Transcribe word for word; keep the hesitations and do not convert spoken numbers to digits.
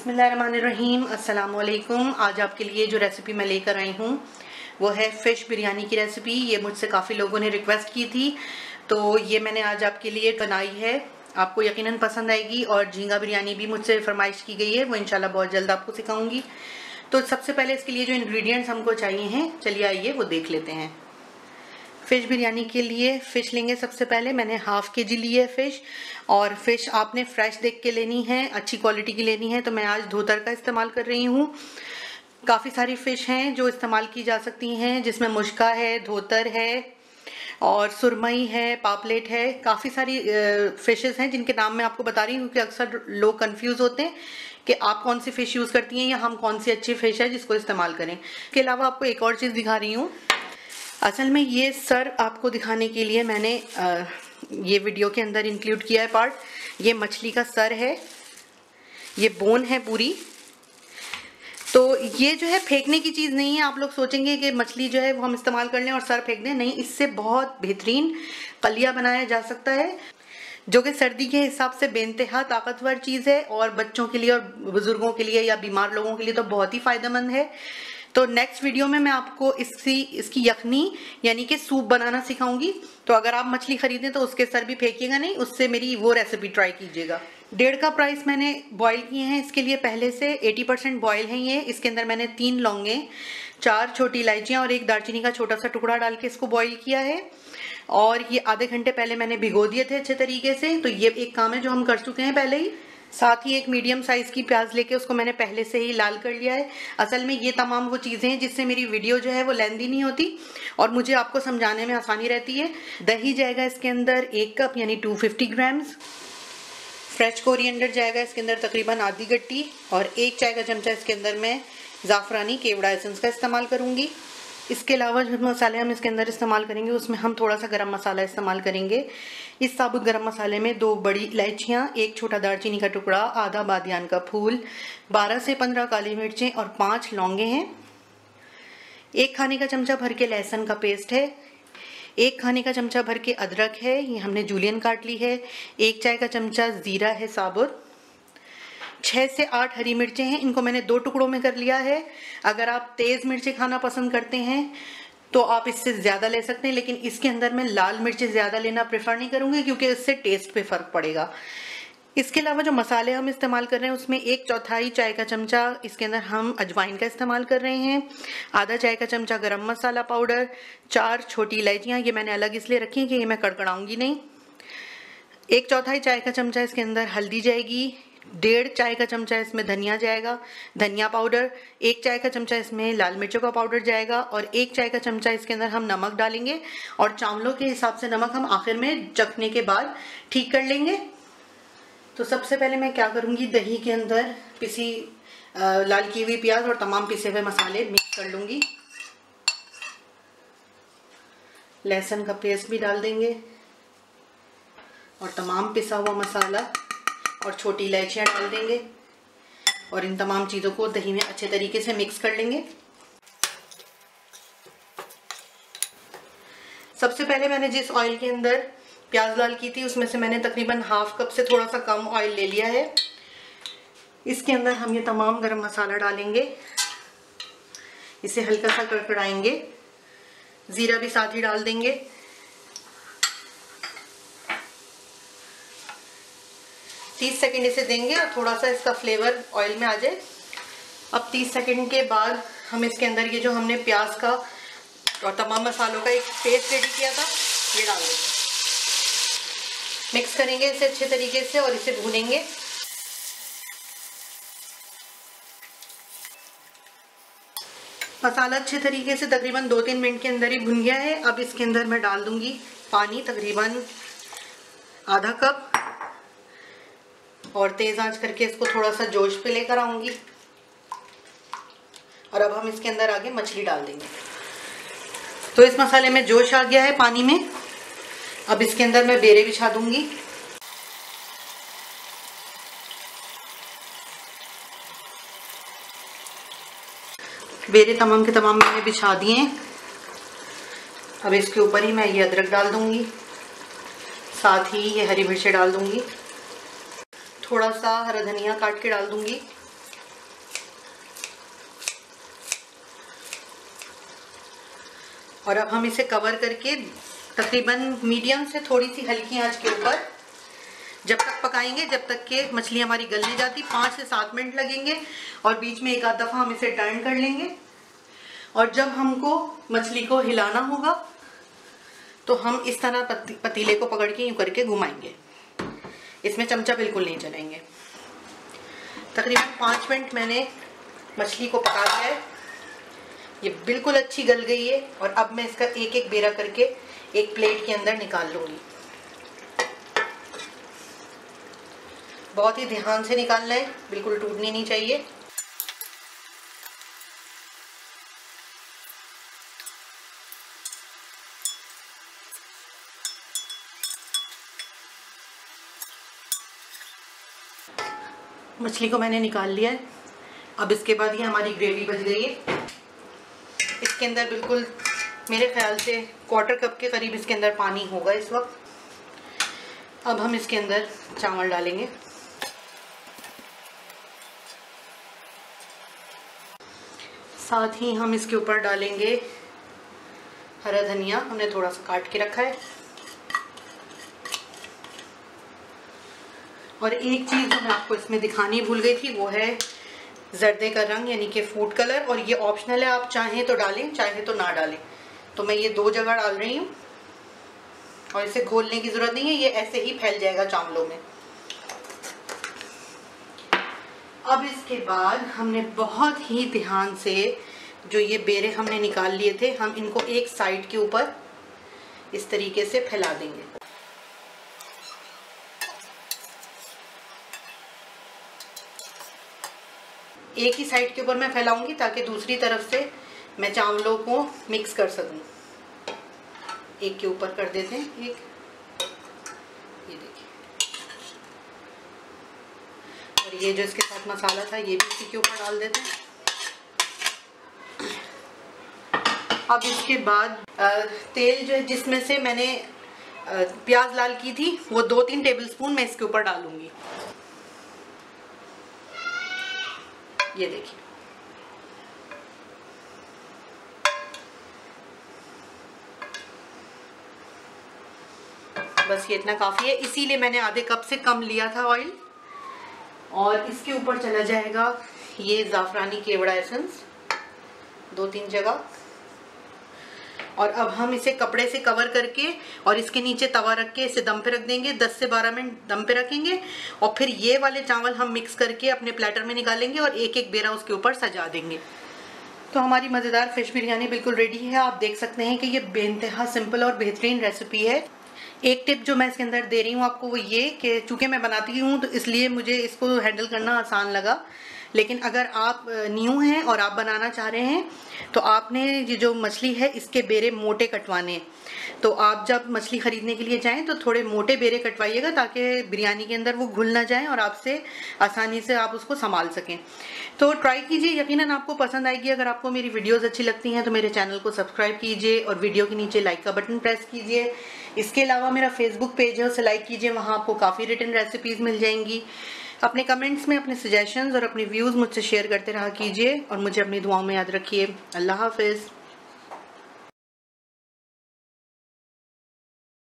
बिस्मिल्लाहिर्रहमानिर्रहीम, अस्सलाम वालेकुम। आज आपके लिए जो रेसिपी मैं लेकर आई हूँ वो है फ़िश बिरयानी की रेसिपी। ये मुझसे काफ़ी लोगों ने रिक्वेस्ट की थी, तो ये मैंने आज आपके लिए बनाई है। आपको यकीनन पसंद आएगी। और झींगा बिरयानी भी मुझसे फरमाइश की गई है, वो इंशाल्लाह बहुत जल्द आपको सिखाऊंगी। तो सबसे पहले इसके लिए जो इंग्रेडिएंट्स हमको चाहिए हैं, चलिए आइए वो देख लेते हैं। फ़िश बिरयानी के लिए फ़िश लेंगे। सबसे पहले मैंने हाफ़ के जी ली है फ़िश, और फ़िश आपने फ्रेश देख के लेनी है, अच्छी क्वालिटी की लेनी है। तो मैं आज धोतर का इस्तेमाल कर रही हूँ। काफ़ी सारी फ़िश हैं जो इस्तेमाल की जा सकती हैं, जिसमें मुश्का है, धोतर है और सुरमई है, पापलेट है। काफ़ी सारी फ़िशेस हैं जिनके नाम मैं आपको बता रही हूँ, क्योंकि अक्सर लोग कंफ्यूज होते हैं कि आप कौन सी फ़िश यूज़ करती हैं या हम कौन सी अच्छी फ़िश है जिसको इस्तेमाल करें। इसके अलावा आपको एक और चीज़ दिखा रही हूँ। असल में ये सर आपको दिखाने के लिए मैंने आ, ये वीडियो के अंदर इंक्लूड किया है पार्ट। ये मछली का सर है, ये बोन है पूरी। तो ये जो है फेंकने की चीज़ नहीं है। आप लोग सोचेंगे कि मछली जो है वो हम इस्तेमाल कर लें और सर फेंक दें, नहीं। इससे बहुत बेहतरीन कलिया बनाया जा सकता है, जो कि सर्दी के हिसाब से बेइंतहा ताकतवर चीज़ है, और बच्चों के लिए और बुजुर्गों के लिए या बीमार लोगों के लिए तो बहुत ही फायदेमंद है। तो नेक्स्ट वीडियो में मैं आपको इसकी इसकी यखनी यानी कि सूप बनाना सिखाऊंगी। तो अगर आप मछली खरीदें तो उसके सर भी फेंकिएगा नहीं, उससे मेरी वो रेसिपी ट्राई कीजिएगा। डेढ़ का प्राइस मैंने बॉईल किए हैं इसके लिए पहले से। अस्सी परसेंट बॉयल हैं ये। इसके अंदर मैंने तीन लौंगे, चार छोटी इलायचियाँ और एक दालचीनी का छोटा सा टुकड़ा डाल के इसको बॉईल किया है। और ये आधे घंटे पहले मैंने भिगो दिए थे अच्छे तरीके से। तो ये एक काम है जो हम कर चुके हैं पहले ही। साथ ही एक मीडियम साइज की प्याज लेके उसको मैंने पहले से ही लाल कर लिया है। असल में ये तमाम वो चीज़ें हैं जिससे मेरी वीडियो जो है वो लेंदी नहीं होती और मुझे आपको समझाने में आसानी रहती है। दही जाएगा इसके अंदर एक कप यानी दो सौ पचास ग्राम्स। फ्रेश कोरिएंडर जाएगा इसके अंदर तकरीबन आधी गट्टी, और एक चाय का चमचा इसके अंदर मैं ज़ाफ़रानी केवड़ा एसेंस का इस्तेमाल करूँगी। इसके अलावा जो मसाले हम इसके अंदर इस्तेमाल करेंगे उसमें हम थोड़ा सा गरम मसाला इस्तेमाल करेंगे। इस साबुत गरम मसाले में दो बड़ी इलायचियाँ, एक छोटा दालचीनी का टुकड़ा, आधा बादियान का फूल, बारह से पंद्रह काली मिर्चें और पाँच लौंगे हैं। एक खाने का चमचा भर के लहसुन का पेस्ट है। एक खाने का चमचा भर के अदरक है, ये हमने जूलियन काट ली है। एक चाय का चमचा ज़ीरा है साबुत। छः से आठ हरी मिर्चें हैं, इनको मैंने दो टुकड़ों में कर लिया है। अगर आप तेज़ मिर्चें खाना पसंद करते हैं तो आप इससे ज़्यादा ले सकते हैं, लेकिन इसके अंदर मैं लाल मिर्चें ज़्यादा लेना प्रेफर नहीं करूँगी क्योंकि इससे टेस्ट पे फ़र्क पड़ेगा। इसके अलावा जो मसाले हम इस्तेमाल कर रहे हैं उसमें एक चौथाई चाय का चमचा इसके अंदर हम अजवाइन का इस्तेमाल कर रहे हैं। आधा चाय का चमचा गरम मसाला पाउडर, चार छोटी इलायचियाँ, ये मैंने अलग इसलिए रखी हैं कि ये मैं कड़कड़ाऊँगी नहीं। एक चौथाई चाय का चमचा इसके अंदर हल्दी जाएगी। डेढ़ चाय का चमचा इसमें धनिया जाएगा, धनिया पाउडर। एक चाय का चमचा इसमें लाल मिर्चों का पाउडर जाएगा, और एक चाय का चमचा इसके अंदर हम नमक डालेंगे। और चावलों के हिसाब से नमक हम आखिर में चखने के बाद ठीक कर लेंगे। तो सबसे पहले मैं क्या करूँगी, दही के अंदर पिसी लाल की हुई प्याज और तमाम पिसे हुए मसाले मिक्स कर लूँगी। लहसुन का पेस्ट भी डाल देंगे और तमाम पिसा हुआ मसाला और छोटी इलायचियाँ डाल देंगे, और इन तमाम चीज़ों को दही में अच्छे तरीके से मिक्स कर लेंगे। सबसे पहले मैंने जिस ऑयल के अंदर प्याज लाल की थी उसमें से मैंने तकरीबन हाफ कप से थोड़ा सा कम ऑयल ले लिया है। इसके अंदर हम ये तमाम गरम मसाला डालेंगे, इसे हल्का सा कड़कड़ाएंगे। ज़ीरा भी साथ ही डाल देंगे। तीस सेकंड इसे देंगे और थोड़ा सा इसका फ्लेवर ऑयल में आ जाए। अब तीस सेकंड के बाद हम इसके अंदर ये जो हमने प्याज का और तमाम मसालों का एक पेस्ट रेडी किया था ये डाल देंगे। मिक्स करेंगे इसे अच्छे तरीके से और इसे भूनेंगे। मसाला अच्छे तरीके से तकरीबन दो तीन मिनट के अंदर ही भुन गया है। अब इसके अंदर मैं डाल दूंगी पानी, तकरीबन आधा कप, और तेज़ आंच करके इसको थोड़ा सा जोश पे लेकर आऊंगी। और अब हम इसके अंदर आगे मछली डाल देंगे। तो इस मसाले में जोश आ गया है पानी में। अब इसके अंदर मैं बेरे बिछा दूंगी। बेरे तमाम के तमाम मैंने बिछा दिए। अब इसके ऊपर ही मैं ये अदरक डाल दूंगी, साथ ही ये हरी मिर्चें डाल दूंगी, थोड़ा सा हरा धनिया काट के डाल दूंगी, और अब हम इसे कवर करके तकरीबन मीडियम से थोड़ी सी हल्की आंच के ऊपर जब तक पकाएंगे जब तक कि मछली हमारी गल नहीं जाती। पाँच से सात मिनट लगेंगे और बीच में एक आध दफ़ा हम इसे टर्न कर लेंगे। और जब हमको मछली को हिलाना होगा तो हम इस तरह पती, पतीले को पकड़ के यूँ करके घुमाएंगे। इसमें चमचा बिल्कुल नहीं चलाएंगे। तकरीबन पाँच मिनट मैंने मछली को पका लिया है। ये बिल्कुल अच्छी गल गई है और अब मैं इसका एक एक बेरा करके एक प्लेट के अंदर निकाल लूँगी। बहुत ही ध्यान से निकालना है, बिल्कुल टूटनी नहीं चाहिए। मछली को मैंने निकाल लिया है। अब इसके बाद ये हमारी ग्रेवी बच गई है। इसके अंदर बिल्कुल मेरे ख्याल से क्वार्टर कप के करीब इसके अंदर पानी होगा इस वक्त। अब हम इसके अंदर चावल डालेंगे। साथ ही हम इसके ऊपर डालेंगे हरा धनिया, हमने थोड़ा सा काट के रखा है। और एक चीज़ जो मैं आपको इसमें दिखानी भूल गई थी वो है जर्दे का रंग यानी कि फूड कलर। और ये ऑप्शनल है, आप चाहें तो डालें चाहें तो ना डालें। तो मैं ये दो जगह डाल रही हूँ और इसे घोलने की ज़रूरत नहीं है, ये ऐसे ही फैल जाएगा चावलों में। अब इसके बाद हमने बहुत ही ध्यान से जो ये बेरे हमने निकाल लिए थे हम इनको एक साइड के ऊपर इस तरीके से फैला देंगे। एक ही साइड के ऊपर मैं फैलाऊंगी ताकि दूसरी तरफ से मैं चावलों को मिक्स कर सकूं। एक के ऊपर कर देते हैं एक, ये देखिए। और ये जो इसके साथ मसाला था ये भी इसी के ऊपर डाल देते हैं। अब इसके बाद तेल जो है जिसमें से मैंने प्याज लाल की थी वो दो तीन टेबलस्पून मैं इसके ऊपर डालूंगी। ये देखिए, बस ये इतना काफ़ी है, इसीलिए मैंने आधे कप से कम लिया था ऑयल। और इसके ऊपर चला जाएगा ये ज़ाफ़रानी केवड़ा एसेंस दो तीन जगह। और अब हम इसे कपड़े से कवर करके और इसके नीचे तवा रख के इसे दम पे रख देंगे। दस से बारह मिनट दम पे रखेंगे और फिर ये वाले चावल हम मिक्स करके अपने प्लेटर में निकालेंगे और एक एक बेरा उसके ऊपर सजा देंगे। तो हमारी मज़ेदार फिश बिरयानी बिल्कुल रेडी है। आप देख सकते हैं कि ये बेइंतहा सिंपल और बेहतरीन रेसिपी है। एक टिप जो मैं इसके अंदर दे रही हूँ आपको वो ये कि चूँकि मैं बनाती हूँ तो इसलिए मुझे इसको हैंडल करना आसान लगा। लेकिन अगर आप न्यू हैं और आप बनाना चाह रहे हैं तो आपने ये जो मछली है इसके बेरे मोटे कटवाने हैं। तो आप जब मछली ख़रीदने के लिए जाएं तो थोड़े मोटे बेरे कटवाइएगा ताकि बिरयानी के अंदर वो घुल ना जाए और आपसे आसानी से आप उसको संभाल सकें। तो ट्राई कीजिए, यकीनन आपको पसंद आएगी। अगर आपको मेरी वीडियोस अच्छी लगती हैं तो मेरे चैनल को सब्सक्राइब कीजिए और वीडियो के नीचे लाइक का बटन प्रेस कीजिए। इसके अलावा मेरा फेसबुक पेज है, उसे लाइक कीजिए, वहाँ आपको काफ़ी रिटन रेसिपीज़ मिल जाएंगी। अपने कमेंट्स में अपने सजेशंस और अपने व्यूज़ मुझसे शेयर करते रहा कीजिए और मुझे अपनी दुआओं में याद रखिए। अल्लाह हाफ़िज़।